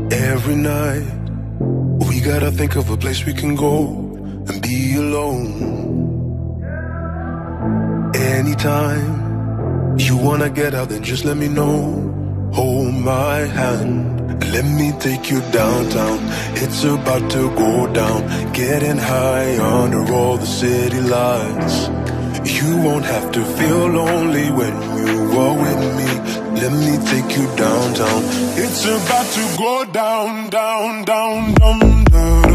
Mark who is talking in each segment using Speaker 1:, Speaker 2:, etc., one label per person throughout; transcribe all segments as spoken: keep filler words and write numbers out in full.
Speaker 1: Every night we gotta think of a place we can go and be alone. Anytime you wanna get out, then just let me know. Hold my hand, let me take you downtown. It's about to go down, getting high under all the city lights. You won't have to feel lonely when you are with me. Let me take you downtown. It's about to go down, down, down, down, down.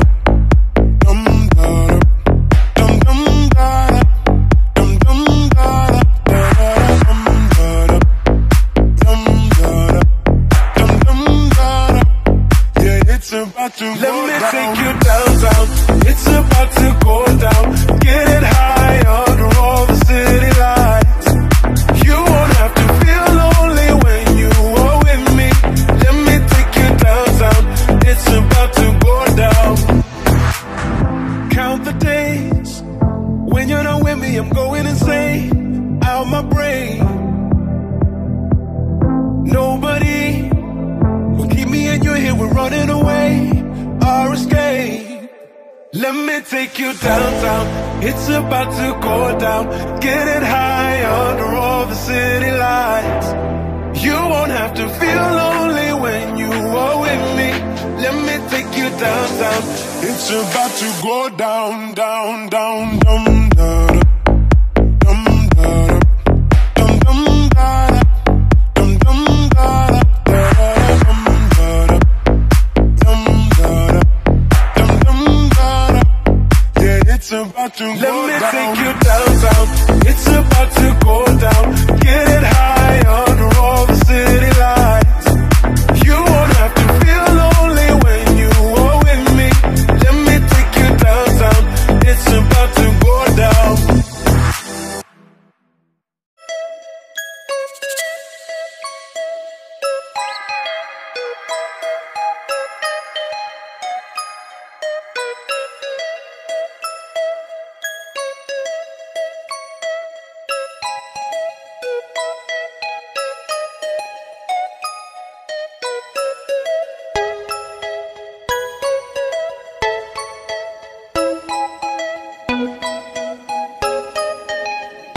Speaker 1: Let me take you downtown. It's about to go down, getting high under all the city lights. You won't have to feel lonely when you are with me. Let me take you downtown. It's about to go down. Count the days when you're not with me, I'm going insane, out my brain. Nobody will keep me and you're here, we're running away. Our escape. Let me take you downtown. It's about to go down, getting high under all the city lights. You won't have to feel lonely when you are with me. Let me take you downtown. It's about to go down, down, down, down.